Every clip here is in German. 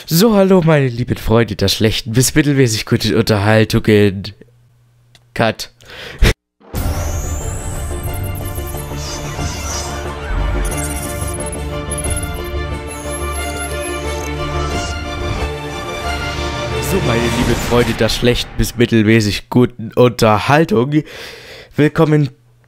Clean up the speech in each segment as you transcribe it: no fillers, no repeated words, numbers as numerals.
So, hallo meine lieben Freunde der schlechten bis mittelmäßig guten Unterhaltungen. Cut. So, meine lieben Freunde der schlechten bis mittelmäßig guten Unterhaltung. Willkommen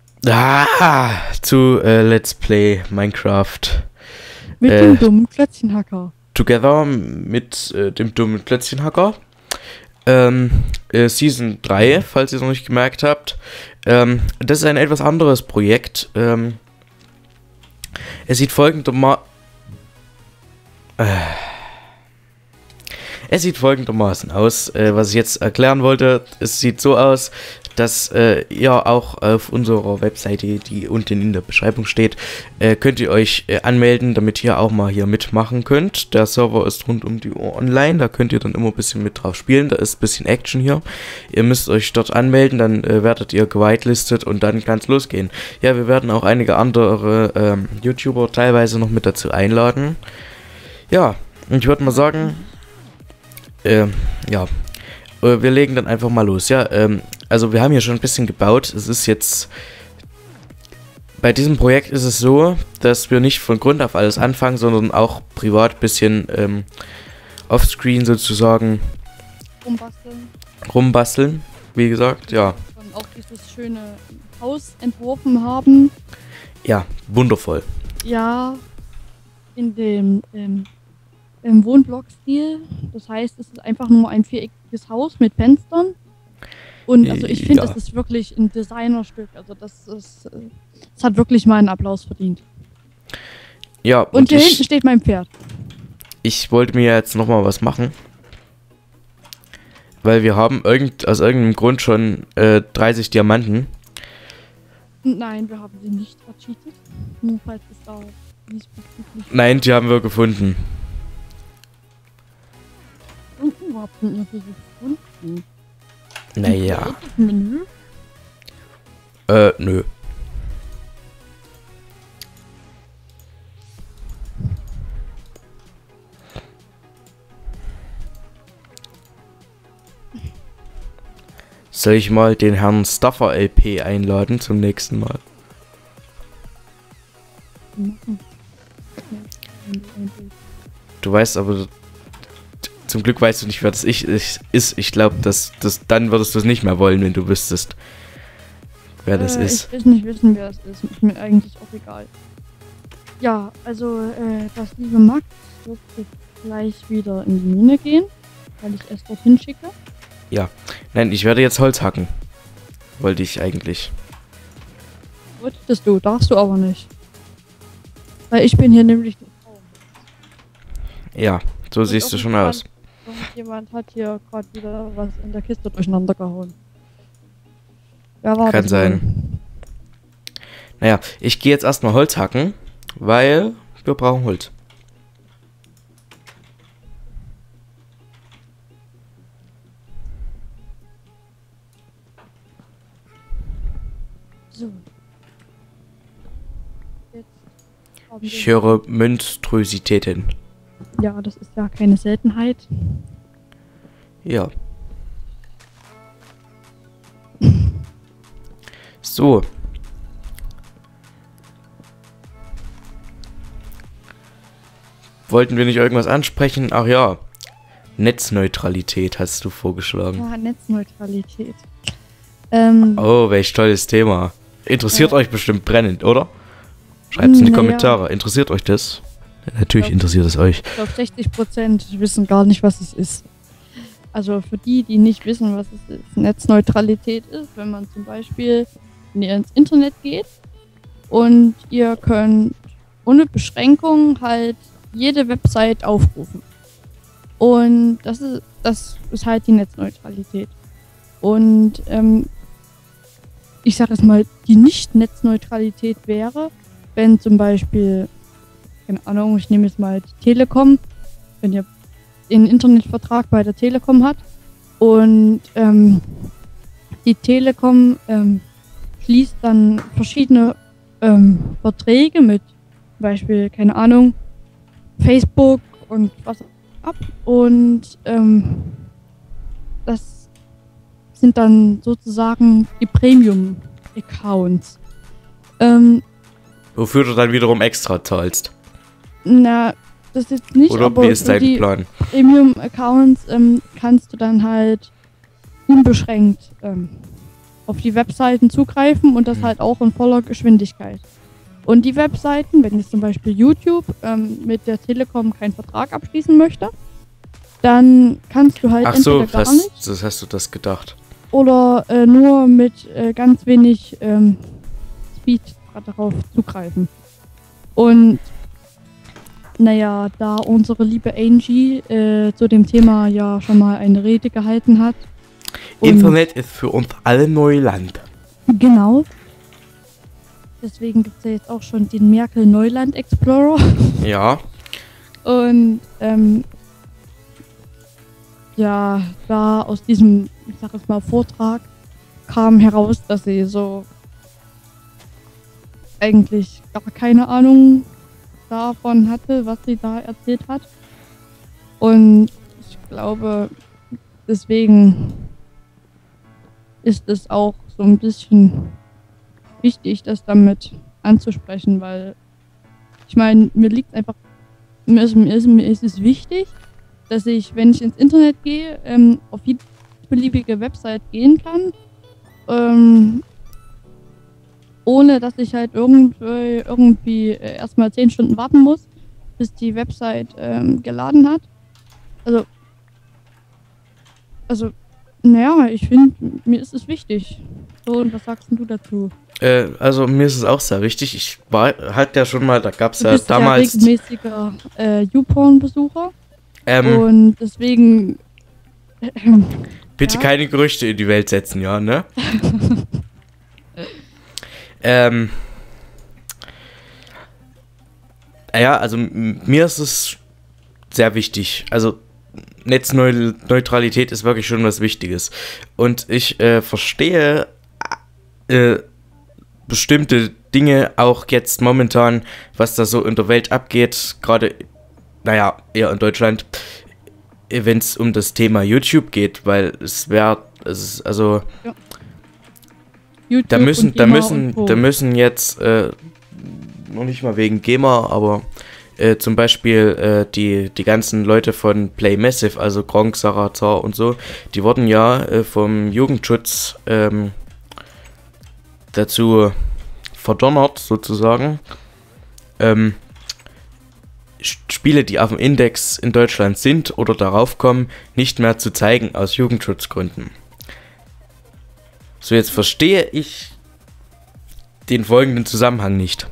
zu Let's Play Minecraft. Mit dem dummen Klötzchenhacker. Together mit dem dummen Klötzchenhacker. Season 3, falls ihr es noch nicht gemerkt habt. Das ist ein etwas anderes Projekt. Es sieht folgendermaßen aus, was ich jetzt erklären wollte. Es sieht so aus, dass ihr auch auf unserer Webseite, die unten in der Beschreibung steht, könnt ihr euch anmelden, damit ihr auch mal hier mitmachen könnt. Der Server ist rund um die Uhr online, da könnt ihr dann immer ein bisschen mit drauf spielen, da ist ein bisschen Action hier. Ihr müsst euch dort anmelden, dann werdet ihr gewitelistet und dann kann es losgehen. Ja, wir werden auch einige andere YouTuber teilweise noch mit dazu einladen. Ja, und ich würde mal sagen, ja, wir legen dann einfach mal los. Ja, also wir haben hier schon ein bisschen gebaut. Es ist jetzt, bei diesem Projekt ist es so, dass wir nicht von Grund auf alles anfangen, sondern auch privat ein bisschen offscreen sozusagen rumbasteln, wie gesagt, ja. Und auch dieses schöne Haus entworfen haben. Ja, wundervoll. Ja, in dem im Wohnblock-Stil. Das heißt, es ist einfach nur ein viereckiges Haus mit Fenstern. Und also ich finde, das ist wirklich ein Designerstück. Also das hat wirklich mal einen Applaus verdient. Ja. Und hier hinten steht mein Pferd. Ich wollte mir jetzt nochmal was machen. Weil wir haben aus irgendeinem Grund schon 30 Diamanten. Nein, wir haben sie nicht vercheatet. Nur falls es da nicht. Nein, die haben wir gefunden. Wo habt ihr sie gefunden? Naja. Menü? Nö. Soll ich mal den Herrn Stuffer LP einladen zum nächsten Mal? Du weißt aber, zum Glück weißt du nicht, wer das ist. Ich glaube, dann würdest du es nicht mehr wollen, wenn du wüsstest, wer das ist. Ich will nicht wissen, wer es ist. Ist mir eigentlich auch egal. Ja, also das liebe Max wird jetzt gleich wieder in die Mine gehen, weil ich es dorthin schicke. Ja, nein, ich werde jetzt Holz hacken. Wollte ich eigentlich. Wolltest du, darfst du aber nicht. Weil ich bin hier nämlich die Frau. Ja, so siehst du schon aus. Jemand hat hier gerade wieder was in der Kiste durcheinander gehauen. Wer war das? Kann sein. Naja, ich gehe jetzt erstmal Holz hacken, weil wir brauchen Holz. So. Jetzt haben wir Ich höre Monstrositäten. ja, das ist ja keine Seltenheit. Ja. So. Wollten wir nicht irgendwas ansprechen? Ach ja. Netzneutralität hast du vorgeschlagen. Ja, Netzneutralität. Oh, welch tolles Thema. Interessiert euch bestimmt brennend, oder? Schreibt es in die Kommentare. Interessiert euch das? Natürlich interessiert es euch. Ich glaube, 60% wissen gar nicht, was es ist. Also für die, die nicht wissen, was es ist, Netzneutralität ist, wenn man zum Beispiel, wenn ihr ins Internet geht und ihr könnt ohne Beschränkung halt jede Website aufrufen. Und das ist halt die Netzneutralität. Und ich sage jetzt mal, die Nicht-Netzneutralität wäre, wenn zum Beispiel, keine Ahnung, ich nehme jetzt mal die Telekom, wenn ihr den Internetvertrag bei der Telekom hat und die Telekom schließt dann verschiedene Verträge mit, zum Beispiel, keine Ahnung, Facebook und was ab und das sind dann sozusagen die Premium-Accounts. Wofür du dann wiederum extra zahlst. Na, das jetzt nicht, Oder aber wie ist für dein die Plan? Premium-Accounts kannst du dann halt unbeschränkt auf die Webseiten zugreifen und das halt auch in voller Geschwindigkeit. Und die Webseiten, wenn jetzt zum Beispiel YouTube mit der Telekom keinen Vertrag abschließen möchte, dann kannst du halt Ach so, entweder gar nicht das hast du das gedacht. oder nur mit ganz wenig Speed darauf zugreifen. Und naja, da unsere liebe Angie zu dem Thema ja schon mal eine Rede gehalten hat. Internet ist für uns alle Neuland. Genau. Deswegen gibt es ja jetzt auch schon den Merkel Neuland Explorer. Ja. Und ja, da aus diesem, ich sag jetzt mal, Vortrag kam heraus, dass sie so eigentlich gar keine Ahnung davon hatte, was sie da erzählt hat. Und ich glaube, deswegen ist es auch so ein bisschen wichtig, das damit anzusprechen, weil ich meine, mir ist es wichtig, dass ich, wenn ich ins Internet gehe, auf jede beliebige Website gehen kann, ohne dass ich halt irgendwie erstmal 10 Stunden warten muss, bis die Website geladen hat. Also, naja, ich finde, mir ist es wichtig. So, und was sagst denn du dazu? Also mir ist es auch sehr wichtig. Ich war halt ja schon mal, da gab es Du ja bist damals. ja regelmäßiger YouPorn-Besucher und deswegen bitte ja? keine Gerüchte in die Welt setzen, ja, ne? Ja, also mir ist es sehr wichtig. Also Netzneutralität ist wirklich schon was Wichtiges. Und ich verstehe bestimmte Dinge auch jetzt momentan, was da so in der Welt abgeht, gerade, naja, eher in Deutschland, wenn es um das Thema YouTube geht, weil also ja. YouTube da und müssen jetzt noch nicht mal wegen GEMA, aber zum Beispiel die ganzen Leute von Play Massive, also Gronkh, Sarazar und so, die wurden ja vom Jugendschutz dazu verdonnert, sozusagen, Spiele, die auf dem Index in Deutschland sind oder darauf kommen, nicht mehr zu zeigen aus Jugendschutzgründen. So, jetzt verstehe ich den folgenden Zusammenhang nicht.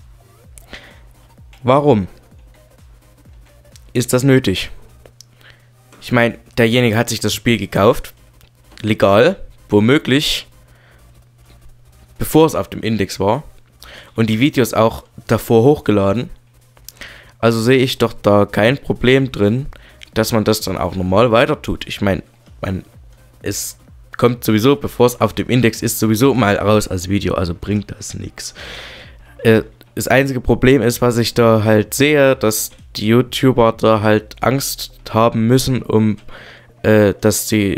Warum ist das nötig? Ich meine, derjenige hat sich das Spiel gekauft, legal, womöglich, bevor es auf dem Index war, und die Videos auch davor hochgeladen. Also sehe ich doch da kein Problem drin, dass man das dann auch normal weiter tut. Ich meine, es kommt sowieso, bevor es auf dem Index ist, sowieso mal raus als Video, also bringt das nichts. Das einzige Problem ist, was ich da halt sehe, dass die YouTuber da halt Angst haben müssen, dass sie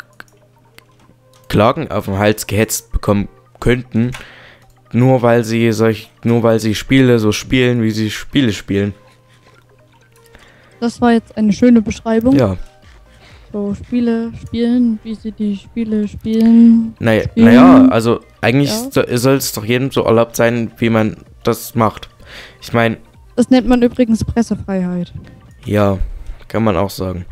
Klagen auf den Hals gehetzt bekommen könnten, nur weil sie Spiele so spielen, wie sie Spiele spielen. Das war jetzt eine schöne Beschreibung. Ja. So, Spiele spielen, wie sie die Spiele spielen. Naja, also eigentlich soll es doch jedem so erlaubt sein, wie man das macht. Ich meine... Das nennt man übrigens Pressefreiheit. Ja, kann man auch sagen.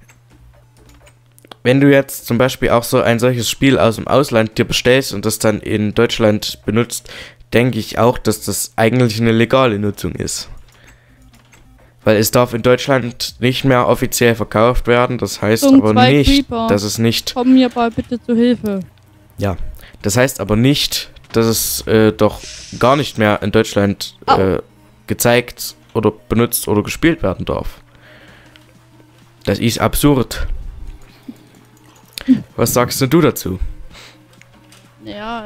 Wenn du jetzt zum Beispiel auch so ein solches Spiel aus dem Ausland dir bestellst und das dann in Deutschland benutzt, denke ich auch, dass das eigentlich eine legale Nutzung ist. Weil es darf in Deutschland nicht mehr offiziell verkauft werden, das heißt aber nicht, dass es nicht... Komm mir mal bitte zu Hilfe. Ja, das heißt aber nicht, dass es doch gar nicht mehr in Deutschland gezeigt oder benutzt oder gespielt werden darf. Das ist absurd. Was sagst denn du dazu? Ja,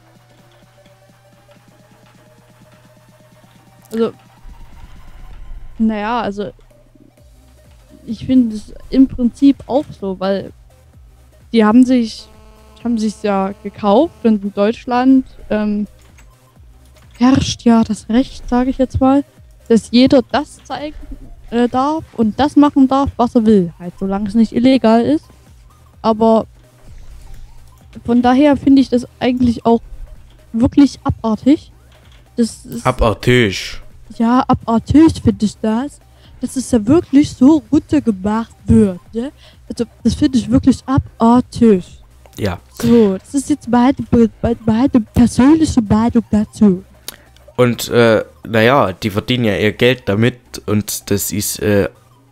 also Naja, also ich finde es im Prinzip auch so, weil die haben sich ja gekauft und in Deutschland herrscht ja das Recht, sage ich jetzt mal, dass jeder das zeigen darf und das machen darf, was er will. Halt, solange es nicht illegal ist. Aber von daher finde ich das eigentlich auch wirklich abartig. Das ist, Abartig. ja, abartig finde ich das. Dass es ja wirklich so runtergemacht wird. Ne? Also, das finde ich wirklich abartig. Ja. So, das ist jetzt meine persönliche Meinung dazu. Und, naja, die verdienen ja ihr Geld damit und das ist eher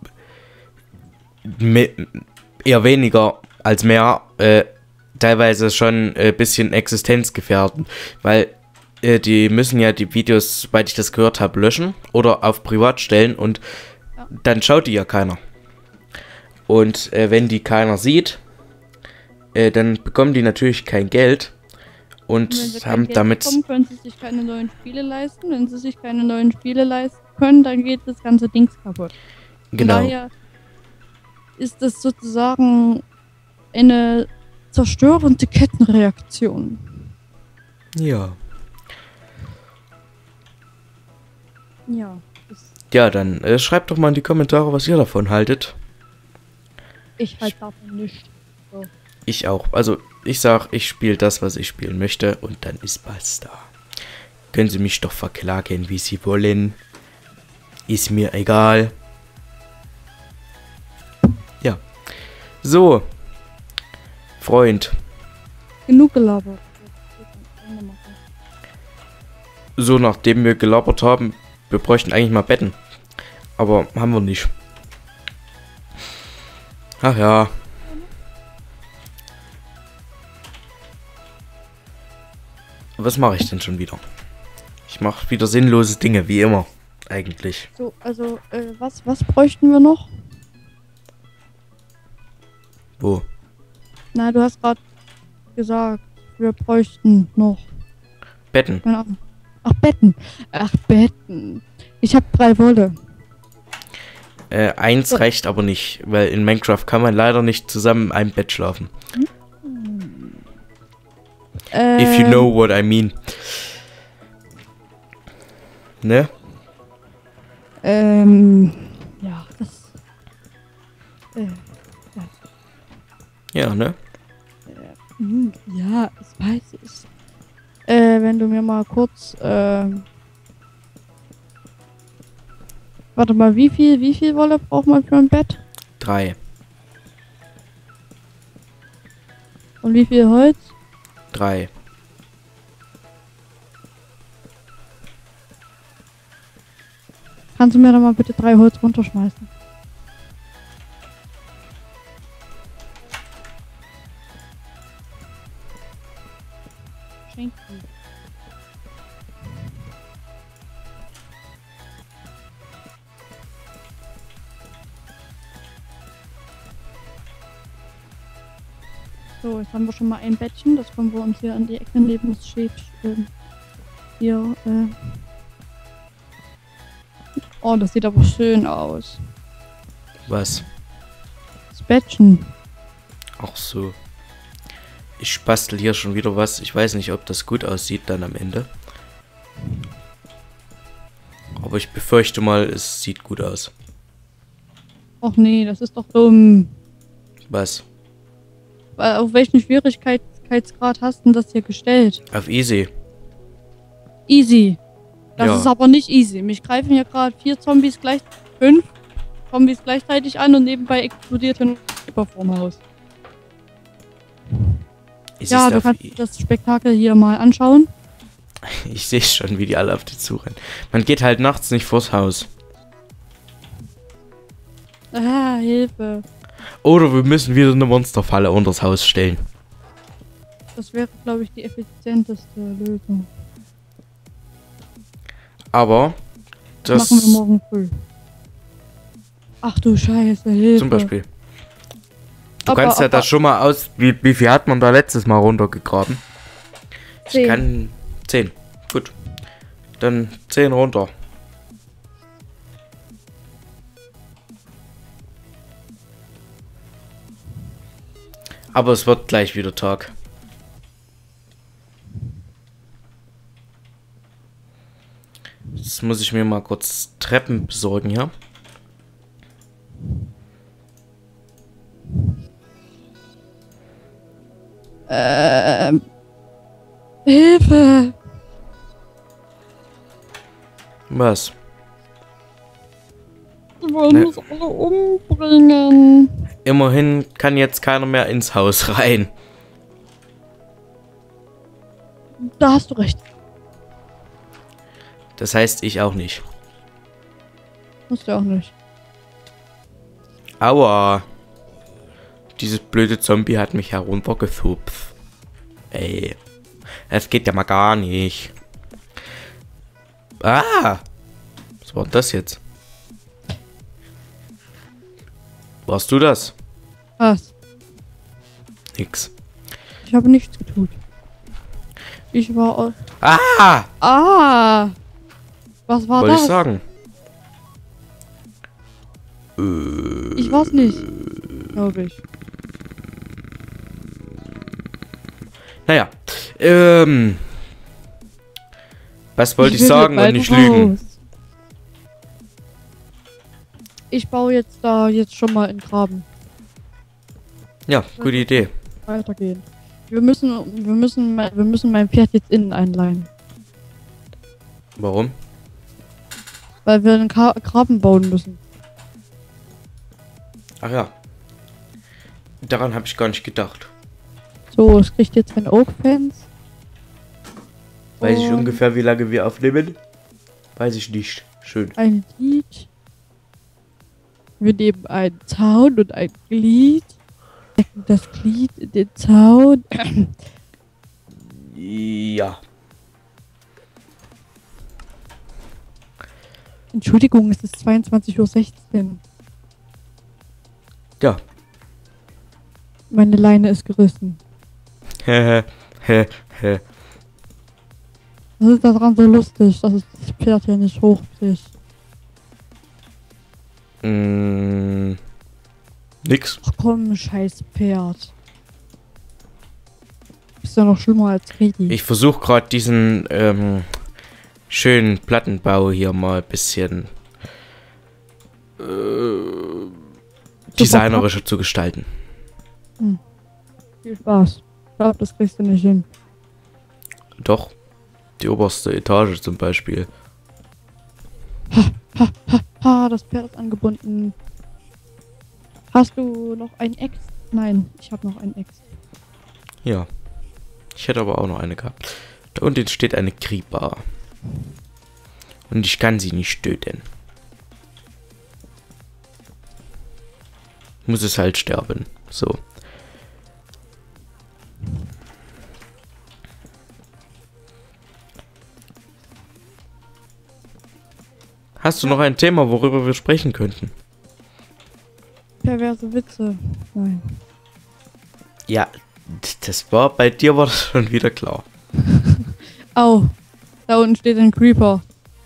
weniger als mehr, teilweise schon ein bisschen existenzgefährdend, weil die müssen ja die Videos, soweit ich das gehört habe, löschen oder auf privat stellen und dann schaut die ja keiner. Und wenn die keiner sieht, dann bekommen die natürlich kein Geld. Und wenn sie kein haben Geld damit. bekommen, können sie sich keine neuen Spiele leisten. Wenn sie sich keine neuen Spiele leisten können, dann geht das ganze Ding kaputt. Genau. Von daher ist das sozusagen eine zerstörende Kettenreaktion. Ja. Ja. Ja, dann schreibt doch mal in die Kommentare, was ihr davon haltet. Ich halt davon nicht. So. Ich auch. Also, ich sag, ich spiele das, was ich spielen möchte und dann ist basta. Können sie mich doch verklagen, wie sie wollen. Ist mir egal. Ja. So. Freund. Genug gelabert. So, nachdem wir gelabert haben, wir bräuchten eigentlich mal Betten. Aber haben wir nicht. Ach ja. Was mache ich denn schon wieder? Ich mache wieder sinnlose Dinge, wie immer. Eigentlich. So, also, was bräuchten wir noch? Wo? Na, du hast gerade gesagt, wir bräuchten noch. Betten. Keine Ahnung. Ach, Betten. Ach, Betten. Ich habe 3 Wolle. Eins reicht aber nicht, weil in Minecraft kann man leider nicht zusammen in einem Bett schlafen. If you know what I mean. Ne? Ja, das. Ja, ne? Ja, das weiß ich. Wenn du mir mal kurz, warte mal, wie viel Wolle braucht man für ein Bett? 3. Und wie viel Holz? 3. Kannst du mir da mal bitte 3 Holz runterschmeißen? Schenk die. So, jetzt haben wir schon mal ein Bettchen. Das können wir uns hier an die Ecke neben das steht. Hier, Oh, das sieht aber schön aus. Was? Das Bettchen. Ach so. Ich bastel hier schon wieder was. Ich weiß nicht, ob das gut aussieht dann am Ende. Aber ich befürchte mal, es sieht gut aus. Och nee, das ist doch dumm. Was? Auf welchen Schwierigkeitsgrad hast du denn das hier gestellt? Auf easy. Easy. Das Ja. ist aber nicht easy. Mich greifen hier gerade 5 Zombies gleichzeitig an und nebenbei explodiert ein Creeper vorm Haus. Ja, du kannst das Spektakel hier mal anschauen. Ich sehe schon, wie die alle auf die zurennen. Man geht halt nachts nicht vors Haus. Ah, Hilfe. Oder wir müssen wieder eine Monsterfalle unter das Haus stellen. Das wäre, glaube ich, die effizienteste Lösung. Aber das machen wir morgen früh. Ach du Scheiße, Hilfe. zum Beispiel. Du kannst ja das schon mal aus. Wie viel hat man da letztes Mal runtergegraben? 10. Ich kann 10. Gut. Dann 10 runter. Aber es wird gleich wieder Tag. Jetzt muss ich mir mal kurz Treppen besorgen, ja? Hilfe! Was? Die wollen uns alle umbringen. Immerhin kann jetzt keiner mehr ins Haus rein. Da hast du recht. Das heißt, ich auch nicht. Musst du auch nicht. Aua. Dieses blöde Zombie hat mich heruntergefupft. Ey. Das geht ja mal gar nicht. Ah. Was war denn das jetzt? Warst du das? Was? Nix. Ich habe nichts getan. Ich war... Ah! Ah! Was war Wollte das? ich sagen. Ich war's nicht. Glaube ich. Naja. Was wollte ich will sagen und bald nicht raus. lügen? Ich baue jetzt da schon mal einen Graben. Ja, gute Idee. Weitergehen. Wir müssen mein Pferd jetzt innen einleihen. Warum? Weil wir einen Graben bauen müssen. Ach ja. Daran habe ich gar nicht gedacht. So, es kriegt jetzt ein Oak-Fans. Weiß ich ungefähr, wie lange wir aufnehmen? Weiß ich nicht. Schön. Ein Glied. Wir nehmen einen Zaun und ein Glied. Stecken das Glied in den Zaun. Ja. Entschuldigung, es ist 22:16 Uhr. Ja. Meine Leine ist gerissen. Hehe. Hehe. Was ist daran so lustig, dass das Pferd hier nicht hochbricht? Nix. Ach komm, scheiß Pferd. Ist ja noch schlimmer als Redi. Ich versuche gerade diesen schönen Plattenbau hier mal ein bisschen designerischer zu gestalten. Viel Spaß. Ich glaube, das kriegst du nicht hin. Doch. Die oberste Etage zum Beispiel. Ha, das Pferd ist angebunden. Hast du noch ein Ex? Nein, ich habe noch ein Ex. Ja. Ich hätte aber auch noch eine gehabt. Da unten steht eine Creeper. Und ich kann sie nicht töten. Muss es halt sterben. So. Hast du noch ein Thema, worüber wir sprechen könnten? Perverse Witze. Nein. Ja, das war bei dir war das schon wieder klar. Au. Da unten steht ein Creeper.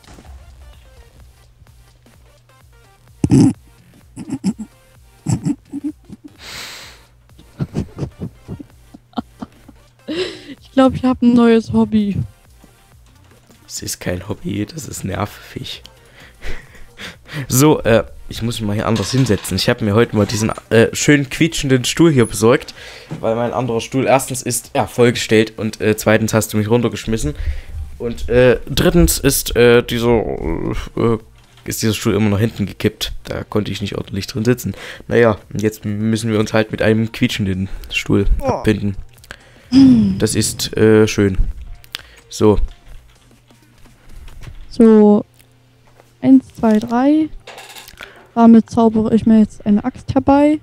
Ich glaube, ich habe ein neues Hobby. Es ist kein Hobby, das ist nervig. So, ich muss mich mal hier anders hinsetzen. Ich habe mir heute mal diesen schön quietschenden Stuhl hier besorgt, weil mein anderer Stuhl erstens ist vollgestellt und zweitens hast du mich runtergeschmissen. Und drittens ist dieser Stuhl immer nach hinten gekippt. Da konnte ich nicht ordentlich drin sitzen. Naja, jetzt müssen wir uns halt mit einem quietschenden Stuhl abbinden. Das ist schön. So. So. 1, 2, 3. Damit zaubere ich mir jetzt eine Axt herbei.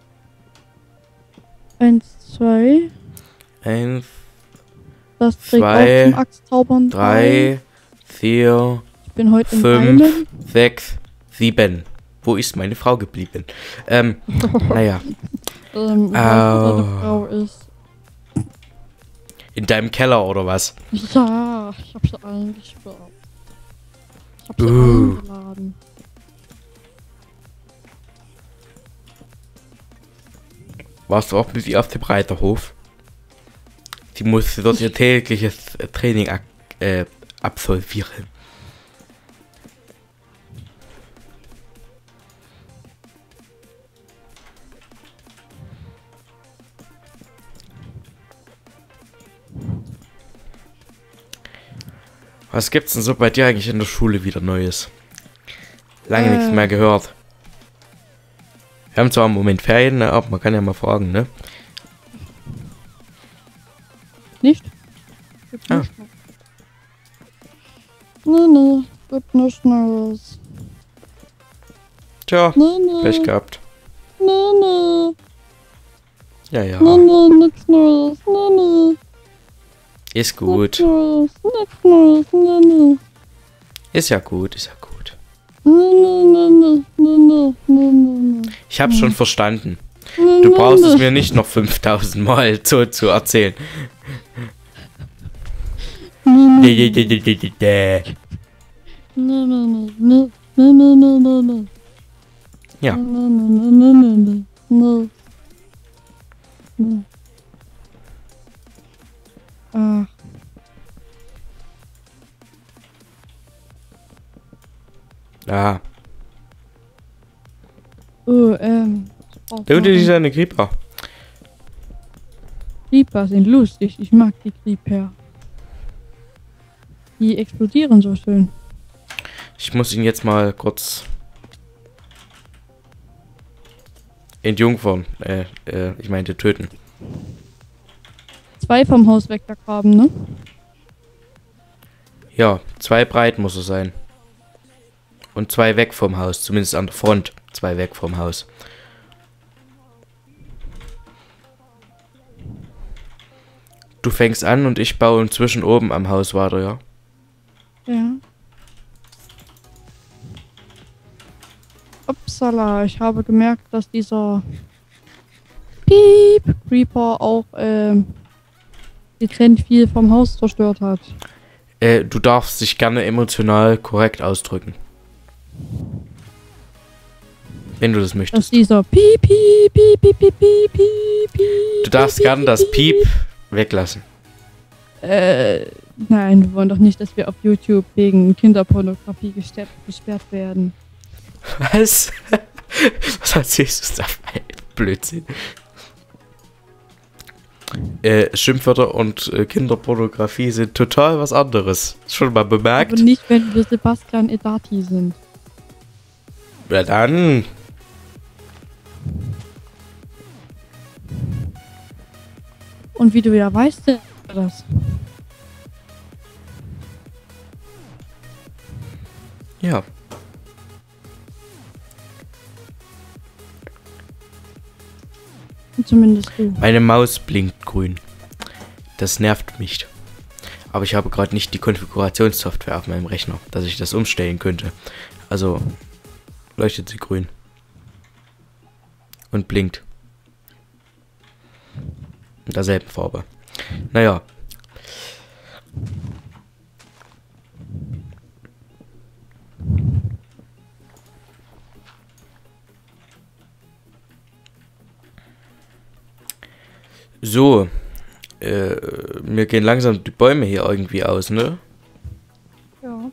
1, 2. 1, Das trägt auch 2, zum Axtzaubern 3, 4, Ich bin heute im 5, Diamond. 6, 7. Wo ist meine Frau geblieben? Naja. Was deine Frau ist. In deinem Keller oder was? Ja, ich hab sie eingesperrt. Ich hab sie eingeladen. Warst du auch mit ihr auf dem Reiterhof? Sie musste dort ihr tägliches Training absolvieren. Was gibt's denn so bei dir eigentlich in der Schule wieder Neues? Lange nichts mehr gehört. Wir haben zwar im Moment Ferien, ne, aber man kann ja mal fragen, ne? Nicht? Gibt nicht. Nee, gibt nichts Neues. Tja, Nee. Pech gehabt. Nee. Ja. Nichts Neues. Nee. Ist gut. Nichts Neues. Nee. Ist ja gut, ist ja gut. Nee. Ich hab's schon verstanden. Du brauchst es mir nicht noch 5000 Mal so zu erzählen. Ja. Ah. Der Unterschied ist eine Creeper. Creeper sind lustig. Ich mag die Creeper. Die explodieren so schön. Ich muss ihn jetzt mal kurz entjungfern. Ich meinte töten. 2 vom Haus weggraben, ne? Ja, 2 breit muss er sein. Und 2 weg vom Haus, zumindest an der Front. 2 weg vom Haus. Du fängst an und ich baue inzwischen oben am Haus weiter, ja? Ja. Upsala, ich habe gemerkt, dass dieser Piep Creeper auch getrennt viel vom Haus zerstört hat. Du darfst dich gerne emotional korrekt ausdrücken. Wenn du das Dass möchtest. dieser Piep, Piep, Piep, Piep, Piep, Piep, Piep, Piep. Du darfst gerne das Piep weglassen. Nein, wir wollen doch nicht, dass wir auf YouTube wegen Kinderpornografie gesperrt werden. Was? Was erzählst du da? Blödsinn. Schimpfwörter und Kinderpornografie sind total was anderes. Schon mal bemerkt? Aber nicht, wenn wir Sebastian Edati sind. Ja dann. Und wie du ja weißt, das. Ja. Zumindest du. Meine Maus blinkt grün. Das nervt mich. Aber ich habe gerade nicht die Konfigurationssoftware auf meinem Rechner, dass ich das umstellen könnte. Also leuchtet sie grün. Und blinkt. In derselben Farbe. Naja. So. Mir gehen langsam die Bäume hier irgendwie aus, ne? Ja.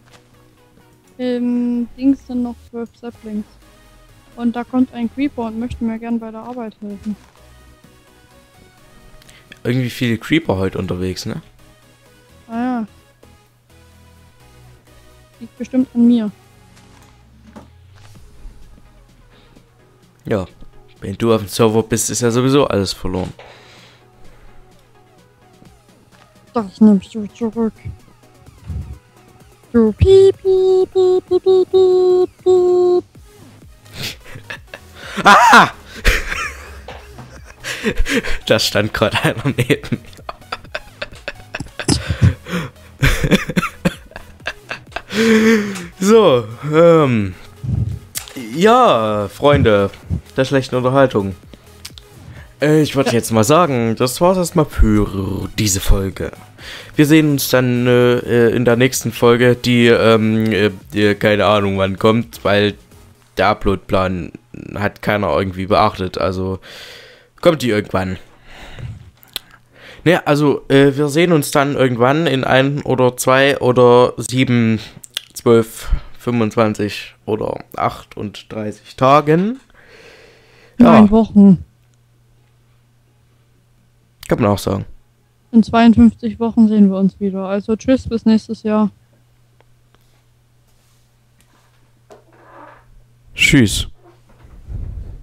Dings sind noch 12 Saplings. Und da kommt ein Creeper und möchte mir gern bei der Arbeit helfen. Irgendwie viele Creeper heute unterwegs, ne? Ah ja. Liegt bestimmt an mir. Ja. Wenn du auf dem Server bist, ist ja sowieso alles verloren. Das nimmst du zurück. Du piep, piep, piep, piep, piep, piep, piep. Ah! Da stand gerade einer neben mir. So, ja, Freunde der schlechten Unterhaltung. Ich würde jetzt mal sagen, das war's erstmal für diese Folge. Wir sehen uns dann in der nächsten Folge, die keine Ahnung wann kommt, weil der Uploadplan hat keiner irgendwie beachtet. Also kommt die irgendwann. Ne, also wir sehen uns dann irgendwann in 1 oder 2 oder 7, 12, 25 oder 38 Tagen. Ja, 9 Wochen. kann man auch sagen. In 52 Wochen sehen wir uns wieder. Also tschüss, bis nächstes Jahr. Tschüss.